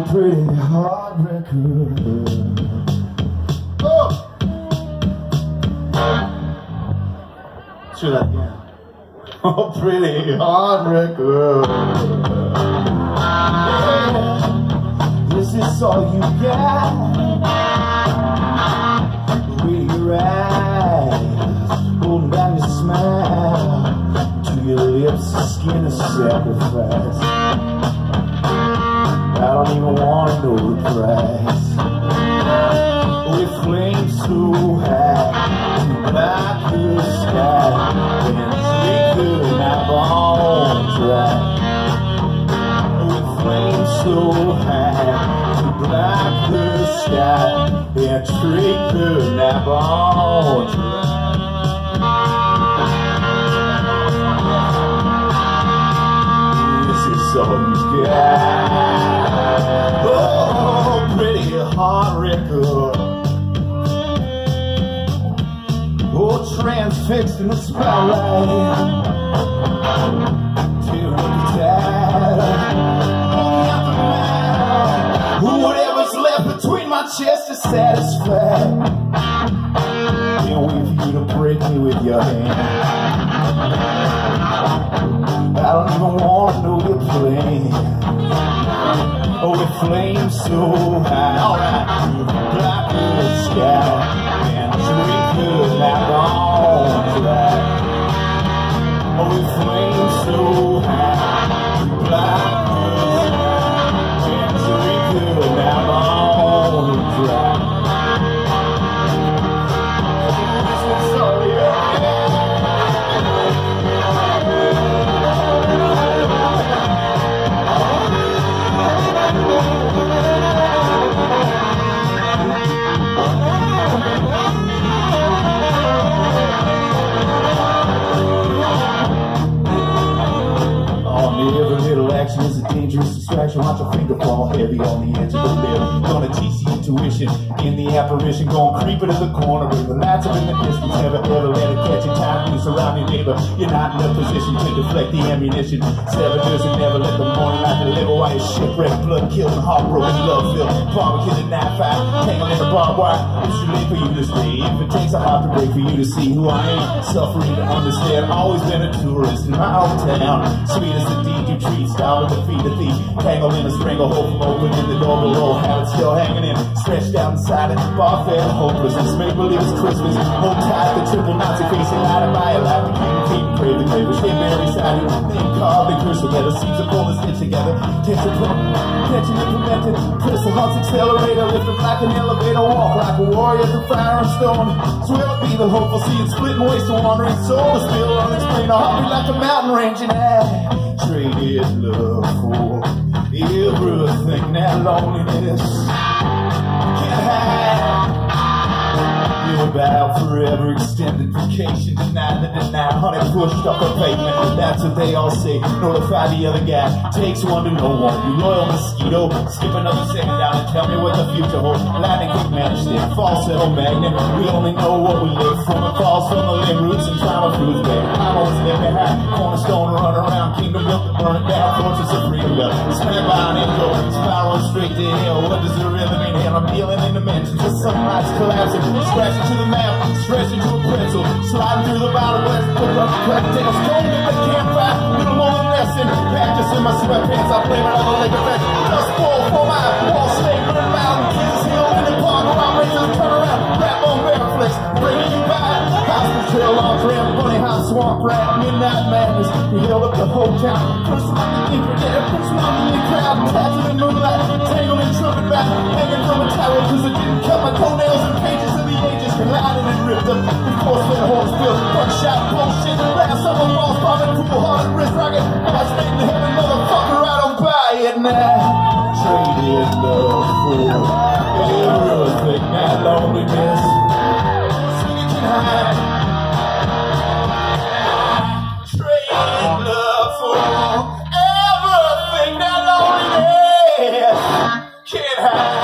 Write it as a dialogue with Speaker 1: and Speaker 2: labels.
Speaker 1: Oh, pretty heartbreaker. Oh! Let's do that again. Oh, pretty heartbreaker. Yeah. This is all you got. With your eyes, holding back your smile. To your lips, the skin is sacrifice. I don't even want to know the price. We flame so high, black blue sky, and sleep in our bones right. We flame so high, black blue sky, and sleep in our bones right. This is all you got. Oh, pretty heartbreaker. Oh, transfixed in the spotlight. Till the tide. Only aftermath. Whatever's left between my chest is satisfied. Can't wait for you to break me with your hand. I don't even want to know your plan. Oh, the flames so high, alright, black in the sky, and twinkle like bones right. Oh, the flames so high, black in the sky, and twinkle like bones right. This is all you got. Every little action is a dangerous distraction. Watch your finger fall heavy on the edge of the lip. Gonna teach you intuition in the apparition. Gonna creep it in the corner with the lights up in the distance. Never ever let it catch your time. You surround your neighbor. You're not in a position to deflect the ammunition. Saboteurs and never let the morning light deliver while you're shipwrecked, blood killed, and heartbroken, love filled. Barbecue and knife fight, hanging in the barbed wire. It's too late for you to stay. If it takes a heart to break for you to see who I am, suffering to understand. Always been a tourist in my hometown. Sweet as the deed you treat, style with the feet of thief. Tangled in a stranglehold from opening the door below. Have it still hanging in, stretched out inside it. Bar fed hopelessness, make believe it's Christmas. Hold tight, the triple Nazi facing out of my life. The king, keep pray the grave, stay buried beside you. Name carved and curse together, seeds of cold stitched together. Tension implemented, crystal hearts accelerator. Lifted like an elevator, walk like a warrior through fire and stone. Swear to be the hopeful, seeing split and waste of wandering soul. Still unexplained, a heartbeat like a mountain range and I traded love for everything that loneliness can have. You're about forever extended vacation, denied the denial, honey pushed off the pavement. That's what they all say. Notify the other guy. Takes one to know one. You loyal mosquito. Skip another second down and tell me what the future holds. Lightning quick matchstick, falsetto magnet. We only know what we live from. It falls from the limb roots and trauma fruits. I'm always living high. Cornerstone run around. Kingdom built to burn it down. Fortress of freedom. Spin by an intro. Spiraling straight to hell. What does it really mean? Hell, I'm dealing in dimensions. The sunlight's collapsing. Scratching to the map. Stretching to a pretzel. Sliding through the bottom west. Put up crack tails. Going to the campfire. Little more than lesson. Practice in my sweatpants. I blame it on the lake effect. Just fall for my wall snake. Burn mountain. Kids hill in the park. Around razors. Turn around. Rap on bear flicks. Bringing you by. Hospital trail on tramp. Bunny house swamp rat. Midnight madness. We held up the whole town. Person on the infidel. Person on the crowd. Taps in the moonlight. Tangled in trumpet back. Hanging from a tower. Cause I didn't cut my toenails and pages of the ages. Collided and ripped up. The force fed horse field. Gunshot bullshit. Last summer falls. Popping cool hearted wrist rocket. Ass made in heaven. Motherfucker, I don't buy it now. Traded love for everything that loneliness. Sneaking high. Traded love for everything that loneliness can't hide.